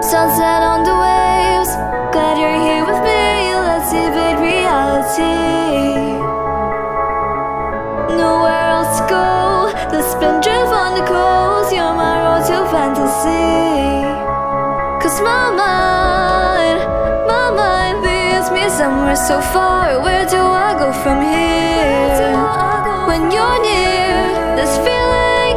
Sunset on the waves, glad you're here with me. Let's evade reality. Nowhere else to go, the spin drift on the coast. You're my road to fantasy. Cause my mind leads me somewhere so far. Where do I go from here? When you're near, this feeling,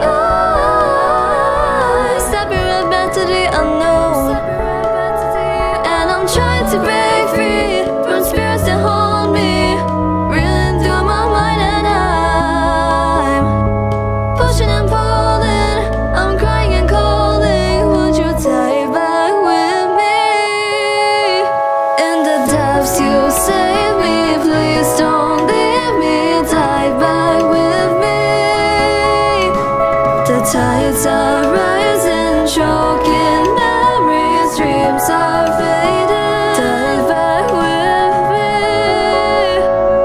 oh, stepping right back to the unknown. And I'm trying to break free from spirits that hold me, reeling through my mind, and I'm pushing and pulling, I'm crying and calling. Would you dive back with me? In the depths you save me, please don't leave me. Dive back with me. The tides are rising, choking memories, dreams are fading. Dive back with me.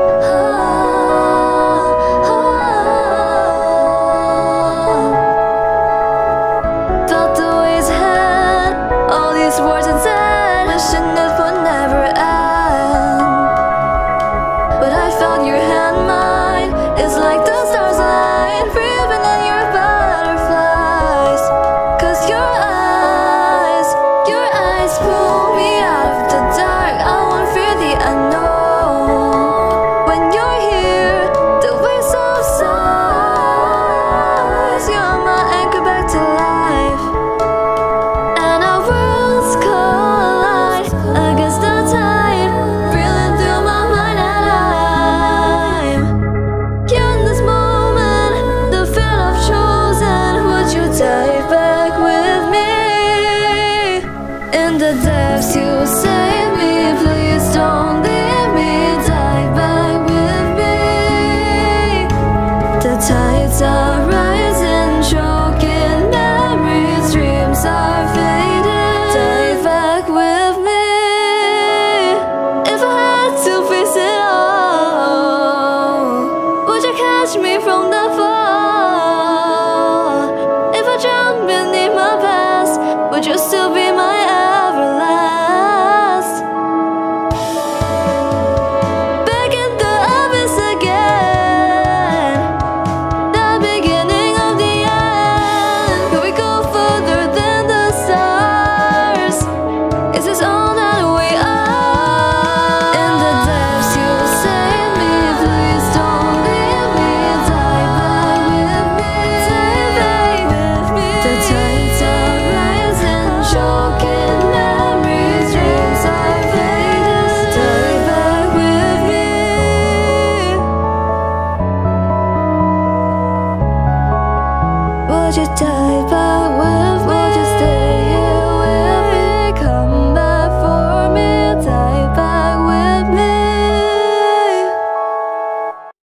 Felt the waves ahead, all these words unsaid, wishing it would never end. But I felt your hand, mine. It's like the stars align, breathing on your butterflies. Cause your eyes pull me out of the dark. I won't fear the unknown. When you're here, the waves of sighs. You're my anchor back to life. And our worlds collide against the tide, reeling through my mind, and I'm in this moment, the fate I've chosen. Would you dive back with me? In the depths you save me, please don't leave me. Dive back with me. The tides are rising, choking memories, dreams are fading. Dive back with me. If I had to face it all, would you catch me from the fall? If I drown beneath my past, would you still be my everlast? Back in the abyss again, the beginning of the end. Could we go further than the stars? Is this all that we are? In the depths you save me, please don't leave me. Dive back with me. Dive back with me. The tides are rising, choking memories, dreams are fading. Dive back with me. Would you dive